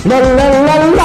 ला ला ला ला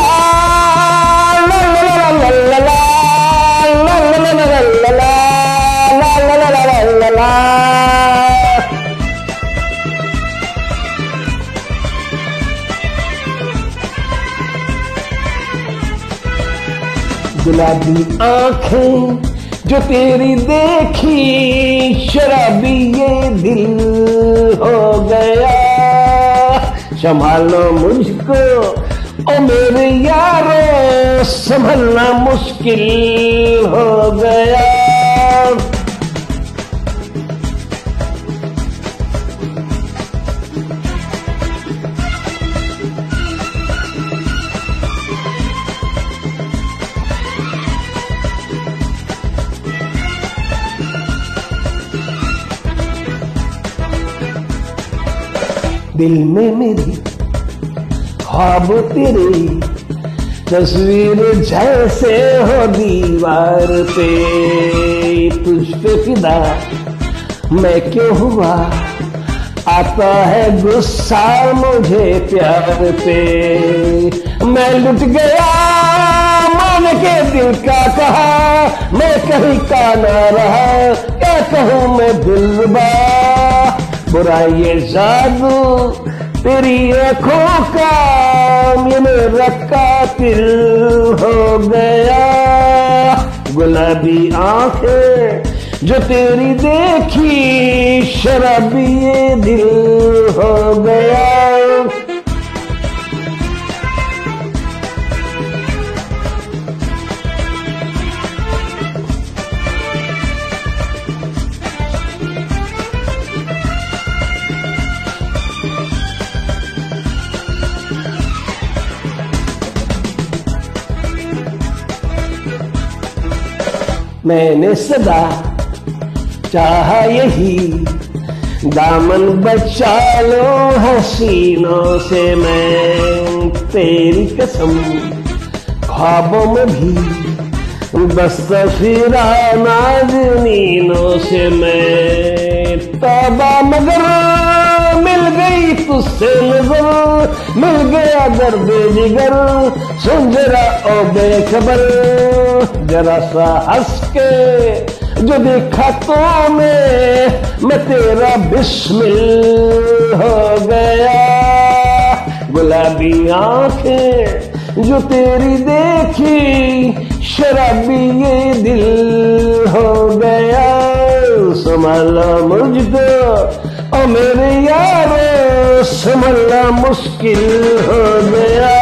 गुलाबी आंखें जो तेरी देखी, शराबी ये दिल हो गया। संभालो मुझको ओ मेरे यारो, संभलना मुश्किल हो गया। दिल में मेरी ख्वाब तेरी तस्वीर जैसे हो दीवार पे, तुझ पे फिदा मैं क्यों हुआ, आता है गुस्सा मुझे प्यार पे। मैं लुट गया मान के दिल का कहा, मैं कहीं का ना रहा, क्या कहूँ मैं दिलरुबा। बुरा ये जादू तेरी आँखों का, ये मेरा कातिल हो गया। गुलाबी आंखें जो तेरी देखी, शराबी ये दिल हो गया। मैंने सदा चाहा यही, दामन बचा लो हसीनों से मैं। तेरी कसम ख्वाबों में भी बस तस्वीरा नाज़नीनों से मैं। तौबा मगर मिल गई तुझसे नजर, मिल गया दर्द जिगर, सुन जरा ओ बेखबर। जरा सा हंस के जो देखा तो मैं तेरा बिस्मिल हो गया। गुलाबी आंखें जो तेरी देखी, शराबी ये दिल हो गया। संभाला मुझको ओ मेरे यारो, संभलना मुश्किल हो गया।